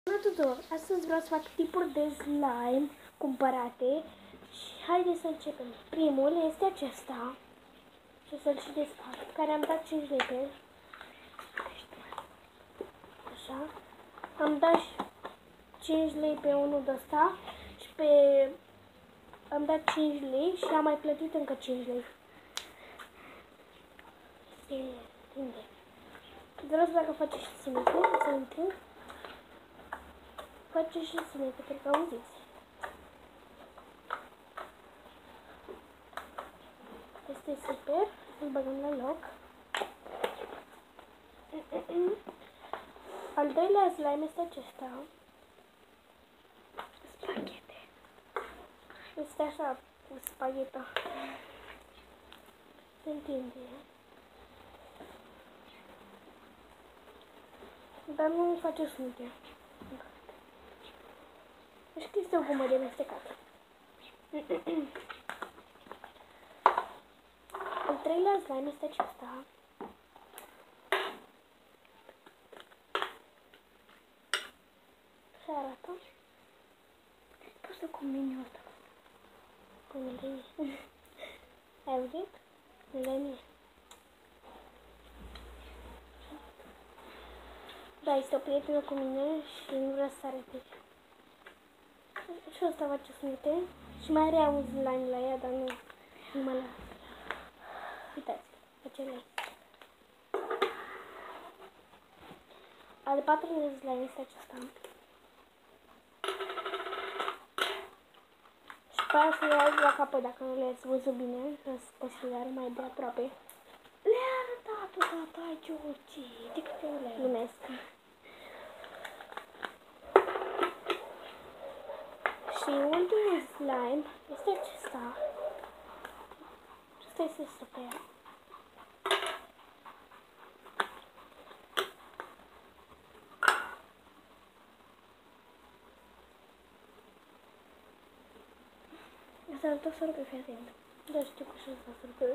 Bună tuturor! Astăzi vreau să fac tipuri de slime cumpărate și haideți să începem. Primul este acesta și o să-l și desfac, care am dat 5 lei pe el. Așa. Am dat 5 lei pe unul de ăsta și am dat 5 lei și am mai plătit încă 5 lei. Vreau să dacă face și sunetul, să intrăm. Face și sunetul, cred că auziți. Este super, îl băgăm la loc. Al doilea slime este acesta. Spaghete. Este așa, cu spagheta. Se întinde. Dar nu face sunete. Deci că este o gumă de mestecat. Al treilea slime este acesta. Se arată. Poți să combini asta. Până de mie. Ai auzit? Nu de mie. Da, este o prietenă cu mine și nu vrea să arăte. Și ăsta face sunete. Și mai are un slime la ea, dar nu mă la. Uitați, face la. Al patrulea slime este acesta. Și pe aia să le arăt la capăt, dacă nu le-ați văzut bine, o să le arăt mai de aproape. Le-a arătat-o, tata, George, de câte ori le-a glumesc. Și ultimul slime este acesta. Acesta este super. Asta arată sorbe, fii atent. Da, știu că și asta sorbe.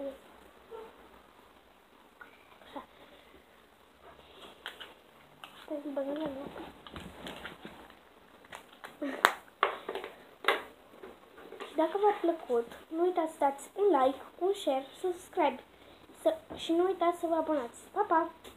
Așa. Stai să băgăm la loc. Și dacă v-a plăcut, nu uitați să dați un like, un share, subscribe și nu uitați să vă abonați. Pa, pa!